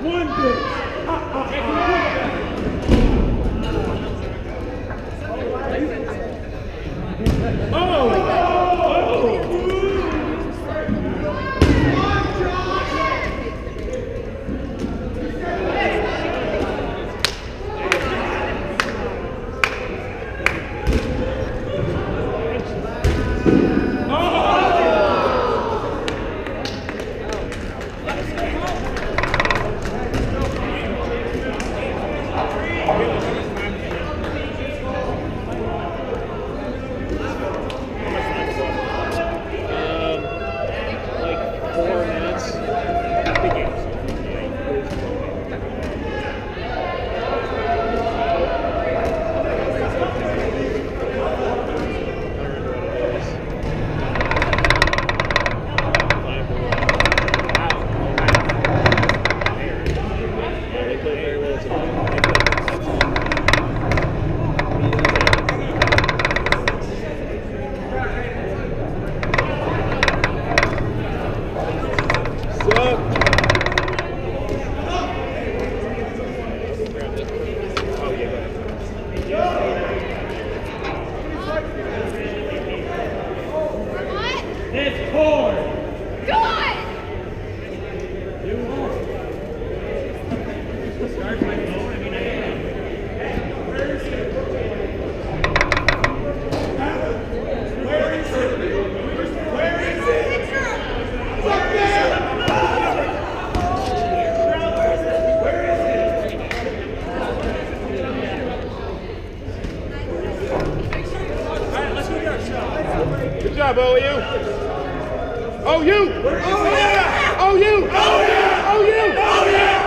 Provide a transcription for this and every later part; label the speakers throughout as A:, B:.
A: job, OU. OU! Oh, yeah! OU! Oh, yeah! OU! Oh, yeah!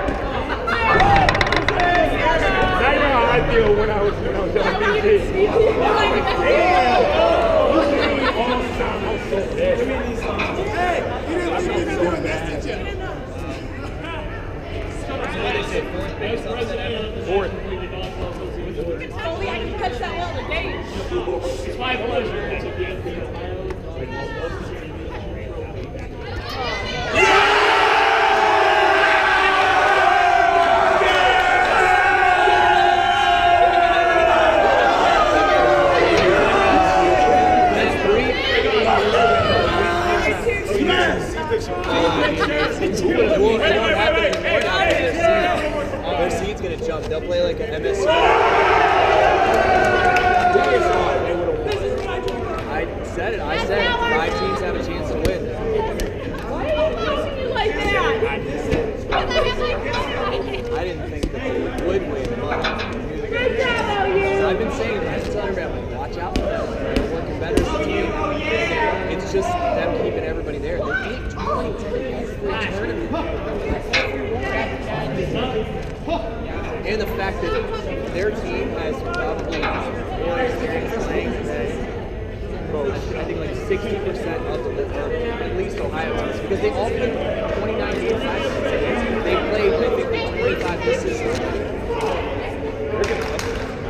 A: Now you know how I feel when I was on BT. Hey, you didn't leave me to do a message yet. Fourth.
B: Only I can catch that well in the game.
C: It's 5-1.
D: Their seed's gonna jump. They'll play like an MSC. I said it. I said 5 teams have a chance to win.
B: Why are you pushing you like that?
D: I didn't think that they would win, but
B: Good job, OU.
D: I've been saying that. I'm telling everybody, I'm like, watch out for them. They're working better as a team. It's just them keeping everybody there. They're beat 20 every tournament. And the fact that their team has probably more experience playing than most. I think like 60% of them, or at least Ohio teams, because they all played 29 games last season. They played, I think, 25 this season. They're going to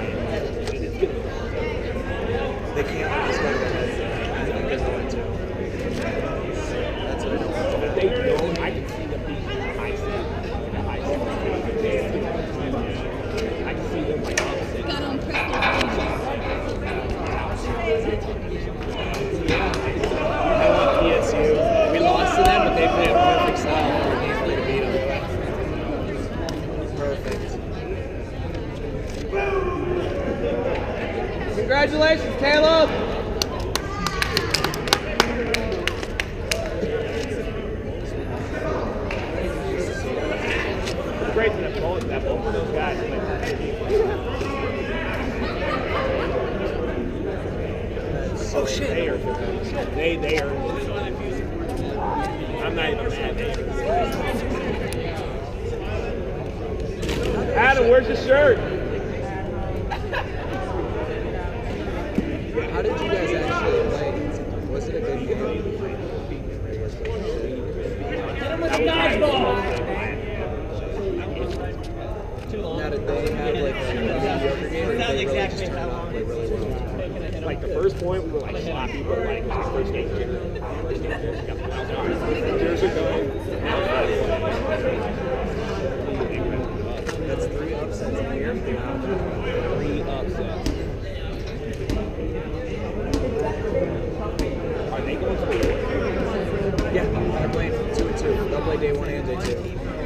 D: they can't let us go to that. I think they're going to. That's what I know.
A: If they don't, I can see them being high seed. I can see them like upset.
B: Got on
D: I want PSU. We lost to them, but they played a perfect style for game to beat them. Perfect. Congratulations, Caleb!
A: Great for that both of those guys.
D: Oh shit!
A: They are for them. They are. I'm not even mad. Adam, where's your shirt?
D: How did you guys actually play? Was it a good game?
C: Get him with the dodgeball!
D: Now did they have like a mediocre game, or did they really just turn it on and play really well?
A: Like the first point, we were like sloppy, but like the first game, years ago.
D: They're playing 2 and 2. They'll play day 1 and day 2.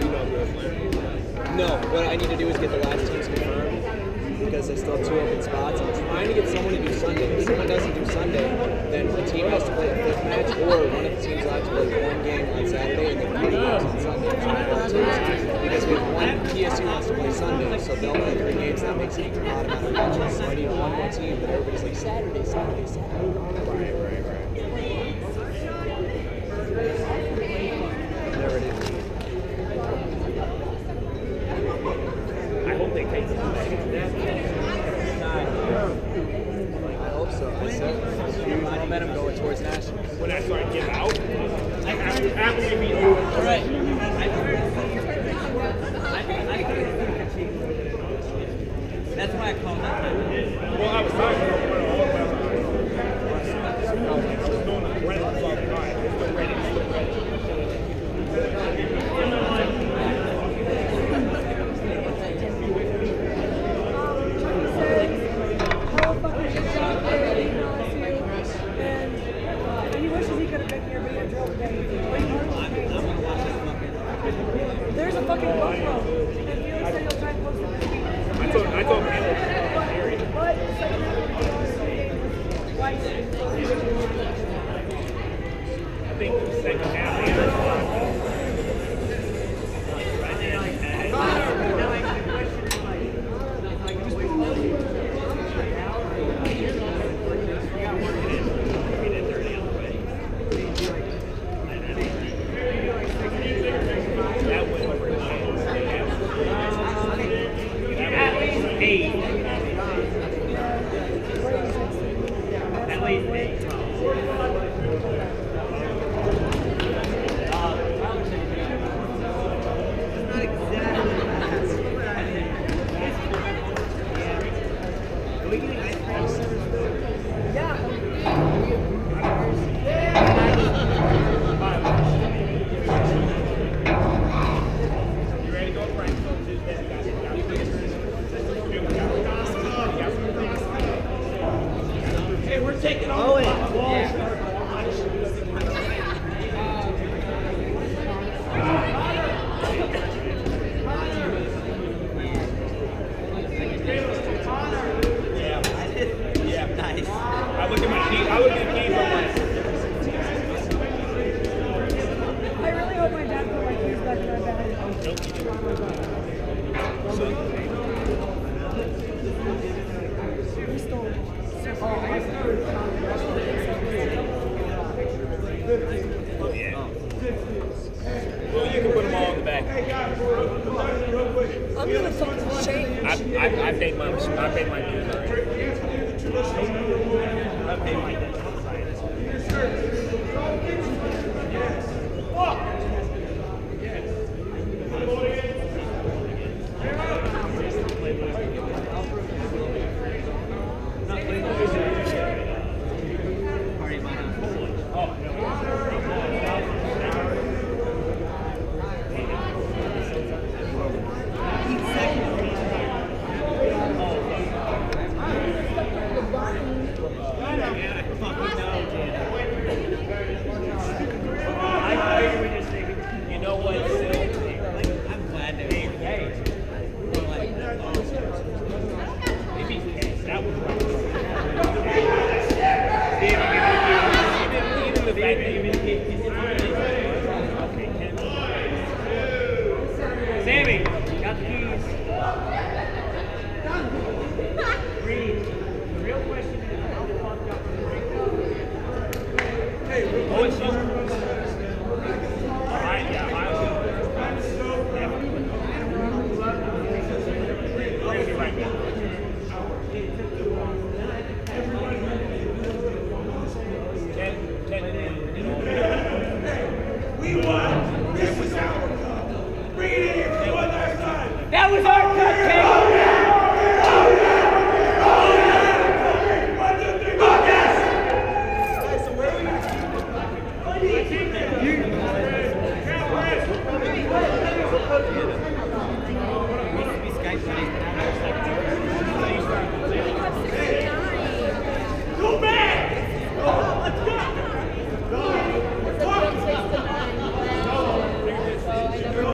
D: No, what I need to do is get the last teams confirmed because I still have 2 open spots. I'm trying to get someone to do Sunday. If someone doesn't do Sunday, then the team has to play a 5th match, or one of the teams will have to play 1 game on Saturday and then 3 games on Sunday. Because we have one PSU wants to play Sunday, so they'll play 3 games. That makes it an odd amount of matches. So I need one more team, but everybody's like Saturday, Saturday, Saturday. Right. There it is.
C: I hope they take the
D: I hope so. I said momentum going towards nationals.
C: when I start to give out. After we beat you. All right.
E: That's why I called that time.
C: Well, I was talking about
B: There's a fucking GoPro. And Felix said he'll try and post it this week.
C: I told him.
B: But the second half of the game was white.
C: I think the second half.
E: Hey,